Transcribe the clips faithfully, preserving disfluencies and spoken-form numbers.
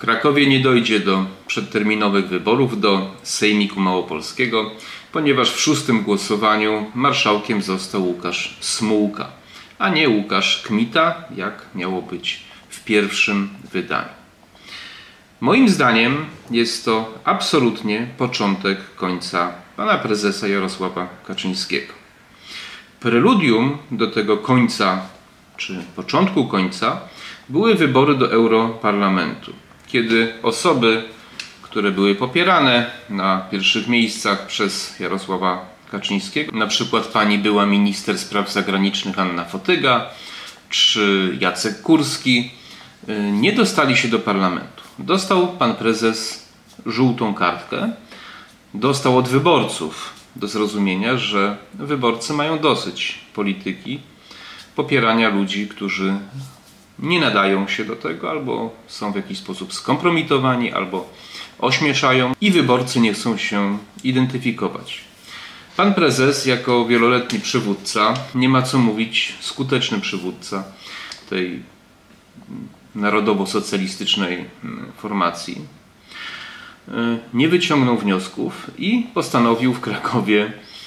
Krakowie nie dojdzie do przedterminowych wyborów do Sejmiku Małopolskiego, ponieważ w szóstym głosowaniu marszałkiem został Łukasz Smułka, a nie Łukasz Kmita, jak miało być w pierwszym wydaniu. Moim zdaniem jest to absolutnie początek końca pana prezesa Jarosława Kaczyńskiego. Preludium do tego końca, czy początku końca, były wybory do Europarlamentu, kiedy osoby, które były popierane na pierwszych miejscach przez Jarosława Kaczyńskiego, na przykład pani była minister spraw zagranicznych Anna Fotyga czy Jacek Kurski, nie dostali się do parlamentu. Dostał pan prezes żółtą kartkę, dostał od wyborców do zrozumienia, że wyborcy mają dosyć polityki popierania ludzi, którzy nie nadają się do tego, albo są w jakiś sposób skompromitowani, albo ośmieszają i wyborcy nie chcą się identyfikować. Pan prezes jako wieloletni przywódca, nie ma co mówić, skuteczny przywódca tej narodowo-socjalistycznej formacji, nie wyciągnął wniosków i postanowił w Krakowie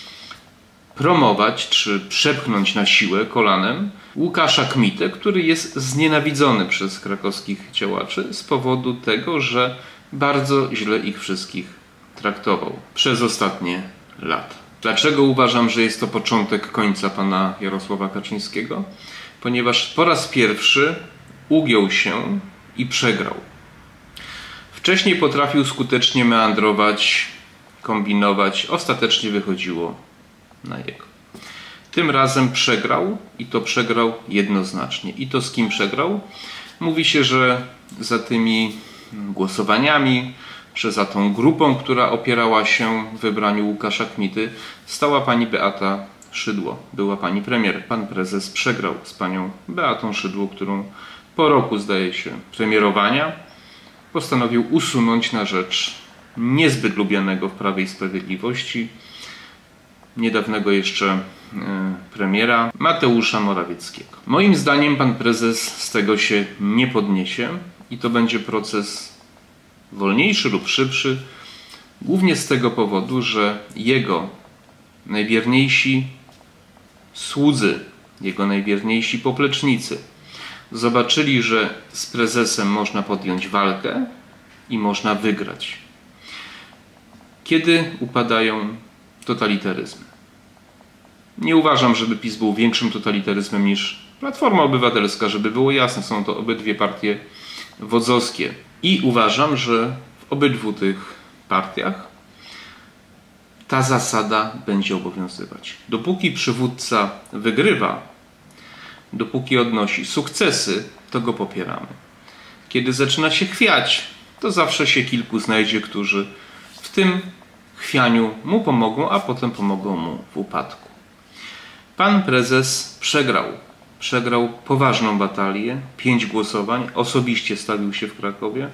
promować czy przepchnąć na siłę kolanem Łukasza Kmitę, który jest znienawidzony przez krakowskich działaczy z powodu tego, że bardzo źle ich wszystkich traktował przez ostatnie lata. Dlaczego uważam, że jest to początek końca pana Jarosława Kaczyńskiego? Ponieważ po raz pierwszy ugiął się i przegrał. Wcześniej potrafił skutecznie meandrować, kombinować, ostatecznie wychodziło na jego. Tym razem przegrał i to przegrał jednoznacznie. I to z kim przegrał? Mówi się, że za tymi głosowaniami, że za tą grupą, która opierała się w wybraniu Łukasza Kmity, stała pani Beata Szydło. Była pani premier. Pan prezes przegrał z panią Beatą Szydło, którą po roku, zdaje się, premierowania postanowił usunąć na rzecz niezbyt lubianego w Prawie i Sprawiedliwości, niedawnego jeszcze premiera Mateusza Morawieckiego. Moim zdaniem pan prezes z tego się nie podniesie i to będzie proces wolniejszy lub szybszy, głównie z tego powodu, że jego najwierniejsi słudzy, jego najwierniejsi poplecznicy zobaczyli, że z prezesem można podjąć walkę i można wygrać. Kiedy upadają totalitaryzmy? Nie uważam, żeby PiS był większym totalitaryzmem niż Platforma Obywatelska, żeby było jasne, są to obydwie partie wodzowskie. I uważam, że w obydwu tych partiach ta zasada będzie obowiązywać. Dopóki przywódca wygrywa, dopóki odnosi sukcesy, to go popieramy. Kiedy zaczyna się chwiać, to zawsze się kilku znajdzie, którzy w tym chwianiu mu pomogą, a potem pomogą mu w upadku. Pan prezes przegrał. Przegrał poważną batalię, pięć głosowań, osobiście stawił się w Krakowie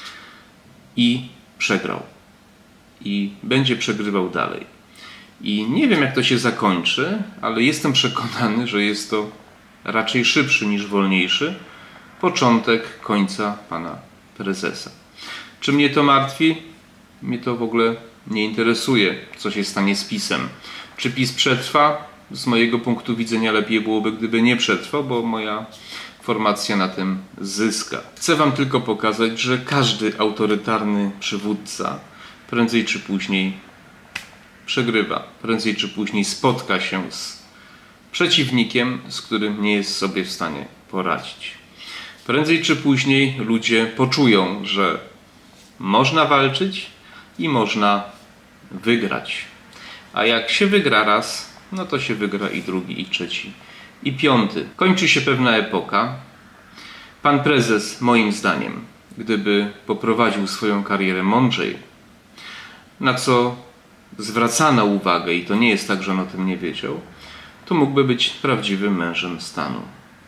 i przegrał. I będzie przegrywał dalej. I nie wiem, jak to się zakończy, ale jestem przekonany, że jest to raczej szybszy niż wolniejszy początek końca pana prezesa. Czy mnie to martwi? Mnie to w ogóle nie interesuje, co się stanie z PiS-em. Czy PiS przetrwa? Z mojego punktu widzenia lepiej byłoby, gdyby nie przetrwał, bo moja formacja na tym zyska. Chcę wam tylko pokazać, że każdy autorytarny przywódca prędzej czy później przegrywa. Prędzej czy później spotka się z przeciwnikiem, z którym nie jest sobie w stanie poradzić. Prędzej czy później ludzie poczują, że można walczyć i można wygrać. A jak się wygra raz, no to się wygra i drugi, i trzeci, i piąty. Kończy się pewna epoka. Pan prezes, moim zdaniem, gdyby poprowadził swoją karierę mądrzej, na co zwracano uwagę, i to nie jest tak, że on o tym nie wiedział, to mógłby być prawdziwym mężem stanu.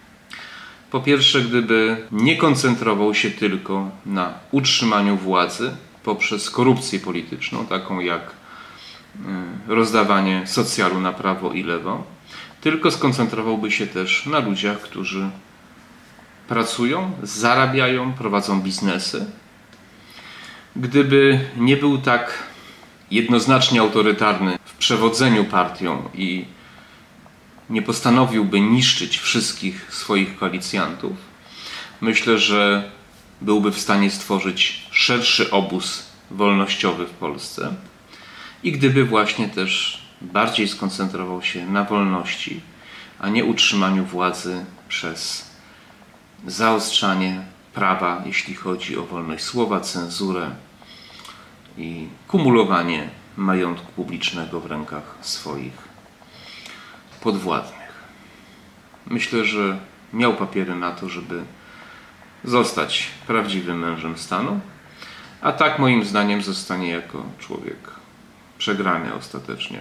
Po pierwsze, gdyby nie koncentrował się tylko na utrzymaniu władzy poprzez korupcję polityczną, taką jak rozdawanie socjalu na prawo i lewo, tylko skoncentrowałby się też na ludziach, którzy pracują, zarabiają, prowadzą biznesy Gdyby nie był tak jednoznacznie autorytarny w przewodzeniu partią i nie postanowiłby niszczyć wszystkich swoich koalicjantów, myślę, że byłby w stanie stworzyć szerszy obóz wolnościowy w Polsce i gdyby właśnie też bardziej skoncentrował się na wolności, a nie utrzymaniu władzy przez zaostrzanie prawa, jeśli chodzi o wolność słowa, cenzurę i kumulowanie majątku publicznego w rękach swoich podwładnych. Myślę, że miał papiery na to, żeby zostać prawdziwym mężem stanu, a tak moim zdaniem zostanie jako człowiek przegrany ostatecznie.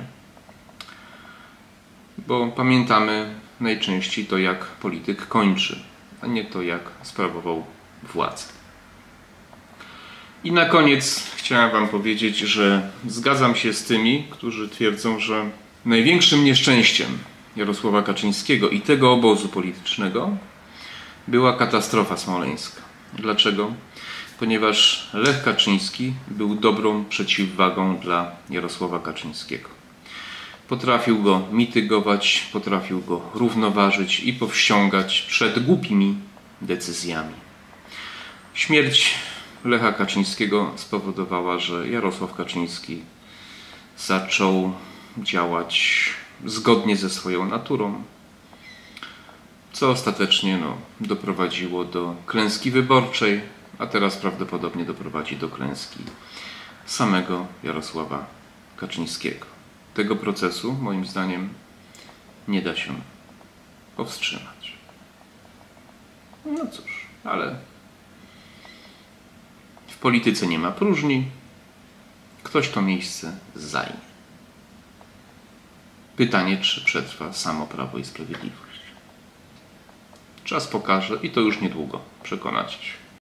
Bo pamiętamy najczęściej to, jak polityk kończy, a nie to, jak sprawował władzę. I na koniec chciałem wam powiedzieć, że zgadzam się z tymi, którzy twierdzą, że największym nieszczęściem Jarosława Kaczyńskiego i tego obozu politycznego była katastrofa smoleńska. Dlaczego? Ponieważ Lech Kaczyński był dobrą przeciwwagą dla Jarosława Kaczyńskiego. Potrafił go mitygować, potrafił go równoważyć i powściągać przed głupimi decyzjami. Śmierć Lecha Kaczyńskiego spowodowała, że Jarosław Kaczyński zaczął działać zgodnie ze swoją naturą, co ostatecznie no, doprowadziło do klęski wyborczej, a teraz prawdopodobnie doprowadzi do klęski samego Jarosława Kaczyńskiego. Tego procesu, moim zdaniem, nie da się powstrzymać. No cóż, ale w polityce nie ma próżni. Ktoś to miejsce zajmie. Pytanie, czy przetrwa samo Prawo i Sprawiedliwość. Czas pokaże i to już niedługo, przekonacie się.